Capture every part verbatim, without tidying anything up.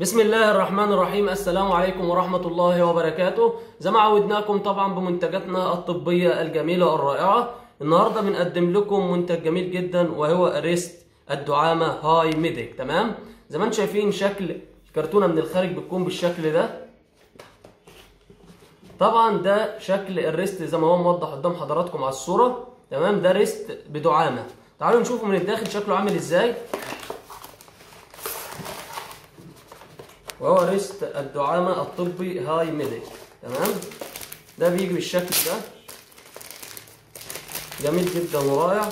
بسم الله الرحمن الرحيم. السلام عليكم ورحمة الله وبركاته. زي ما عودناكم طبعا بمنتجاتنا الطبية الجميلة الرائعة، النهاردة بنقدم لكم منتج جميل جدا وهو ريست الدعامة هاي ميديك. تمام، زي ما انتم شايفين شكل الكرتونة من الخارج بتكون بالشكل ده. طبعا ده شكل الريست زي ما هو موضح قدام حضراتكم على الصورة. تمام، ده ريست بدعامة. تعالوا نشوفه من الداخل شكله عامل ازاي. وهو ريست الدعامة الطبي هاي ميديك. تمام، ده بيجي بالشكل ده، جميل جدا ورائع.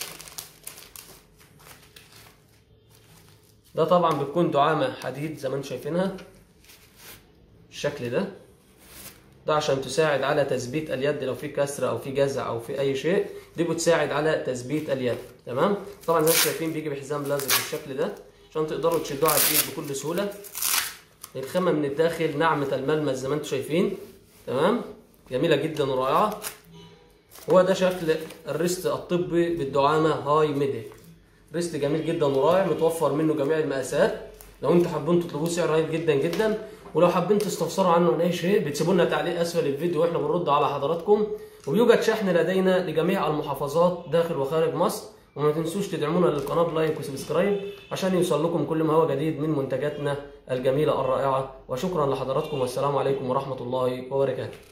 ده طبعا بتكون دعامة حديد زي ما انتم شايفينها بالشكل ده. ده عشان تساعد على تثبيت اليد لو في كسر او في جزع او في اي شيء، دي بتساعد على تثبيت اليد. تمام، طبعا زي ما انتم شايفين بيجي بحزام لازق بالشكل ده عشان تقدروا تشدوه على الايد بكل سهولة. الخامة من الداخل ناعمة الملمس زي ما انتم شايفين. تمام، جميلة جدا ورائعة. هو ده شكل الريست الطبي بالدعامة هاي ميديك. ريست جميل جدا ورائع، متوفر منه جميع المقاسات. لو انتم حابين تطلبوه سعر رهيب جدا جدا، ولو حابين تستفسروا عنه عن اي شيء بتسيبوا لنا تعليق اسفل الفيديو واحنا بنرد على حضراتكم. وبيوجد شحن لدينا لجميع المحافظات داخل وخارج مصر. وما تنسوش تدعمونا للقناه بلايك وسبسكرايب عشان يوصل لكم كل ما هو جديد من منتجاتنا الجميله الرائعه. وشكرا لحضراتكم، والسلام عليكم ورحمه الله وبركاته.